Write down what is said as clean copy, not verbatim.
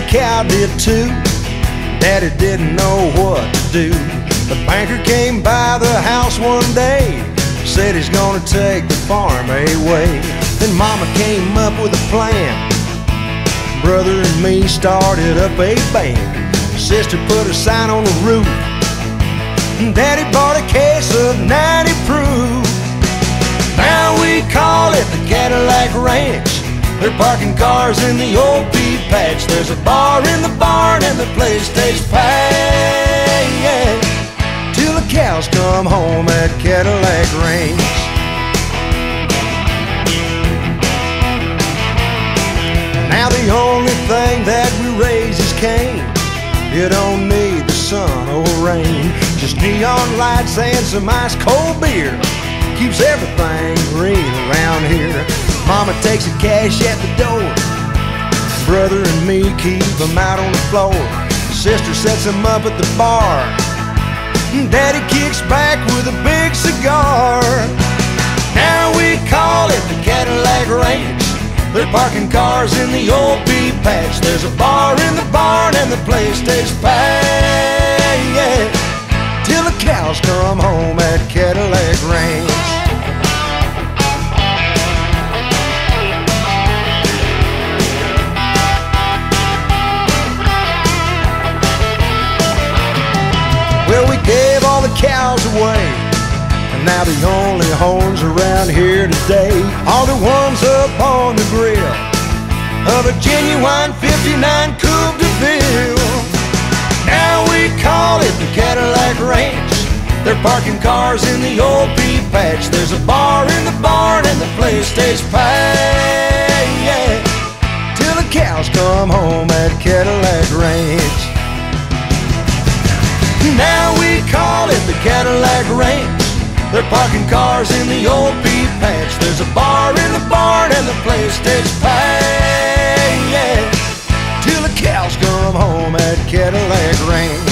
cow did too. Daddy didn't know what to do. The banker came by the house one day, said he's gonna take the farm away. Then Mama came up with a plan. Brother and me started up a band. Sister put a sign on the roof. Daddy bought a case of 90 proof. Now we call it the Cadillac Ranch. They're parking cars in the old pea patch. There's a bar in the barn and the place tastes packed till the cows come home at Cadillac Ranch. Now the only thing that we raise is cane. You don't need the sun or rain, just neon lights and some ice cold beer keeps everything green around here. Mama takes the cash at the door. Brother and me keep them out on the floor. Sister sets them up at the bar. Daddy kicks back with a big cigar. Now we call it the Cadillac Ranch. They're parking cars in the old pea patch. There's a bar in the barn and the place stays packed till the cows come home at Cadillac Ranch. Well, we gave all the cows away, and now the only horns around here today are the ones up on the grill of a genuine 59 Coupe de Ville. Now we call it the Cadillac Ranch. They're parking cars in the old pea patch. There's a bar in the barn and the place stays packed till the cows come home at Cadillac Ranch. Now we call it the Cadillac Ranch. They're parking cars in the old pea patch. There's a bar in the barn and the place stays packed till the cows come home at Cadillac Ranch.